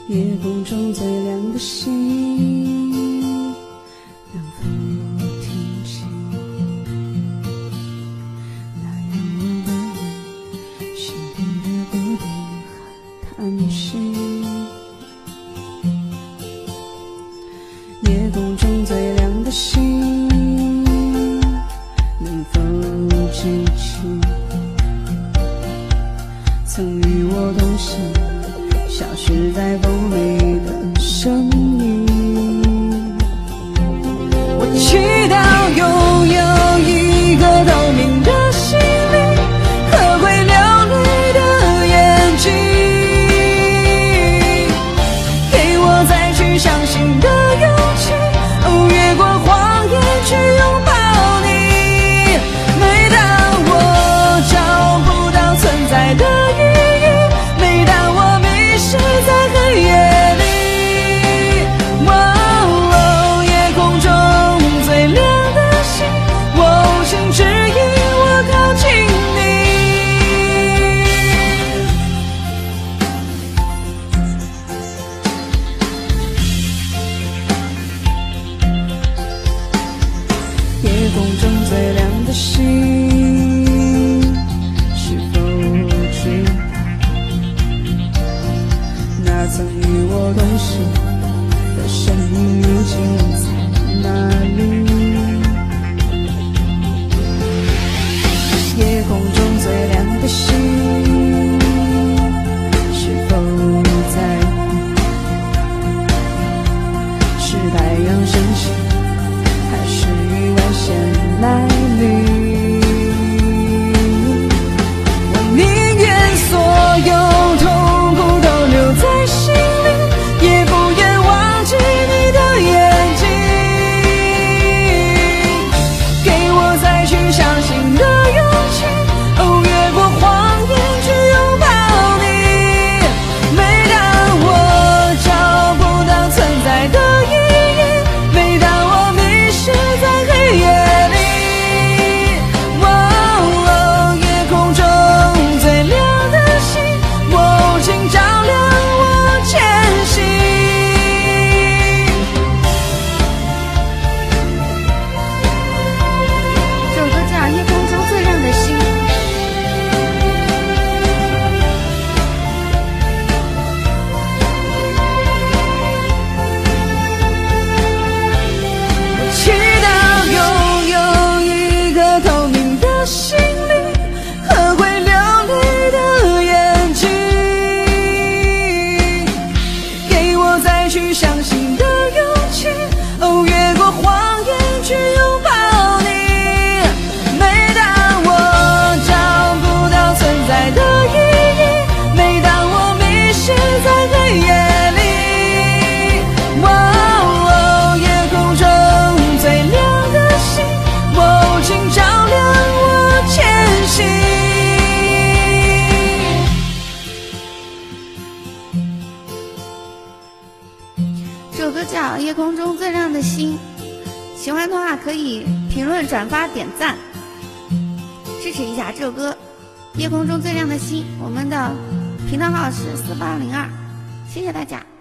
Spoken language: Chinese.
夜空中最亮的星，能否听清那隐约的人心底的孤独和叹息？夜空中最亮的星，能否记起曾与我同行消失在风里的身影？我祈祷拥有一个透明的心灵和会流泪的眼睛，给我再去相信的勇气，越过谎言去拥抱你。每当我找不到存在的意义，每当我迷失在黑夜里，夜空中最亮的星，请指引我靠近你。夜空中最亮的星，是否知道那曾与我同行的身影如今在哪里？夜空中最亮的星，是否在乎是太阳升起，还是意外先来临？我宁愿所有痛苦都留在心里，也不愿忘记你的眼睛，给我再去相信的勇气，越过谎言去拥抱你。每当我找不到存在的意义，每当我迷失在黑夜里，夜空中最亮的星，请照亮我前行。 这首歌叫《夜空中最亮的星》。 祈祷拥有一个透明的心灵和会流泪的眼睛，给我再去相信的勇气，越过谎言去拥抱你。每当我找不到存在的意义，每当我迷失在黑夜里，夜空中最亮的星，请照亮我前行。 这首歌叫《夜空中最亮的星》，喜欢的话可以评论、转发、点赞，支持一下这首歌《夜空中最亮的星》。我们的频道号是4802，谢谢大家。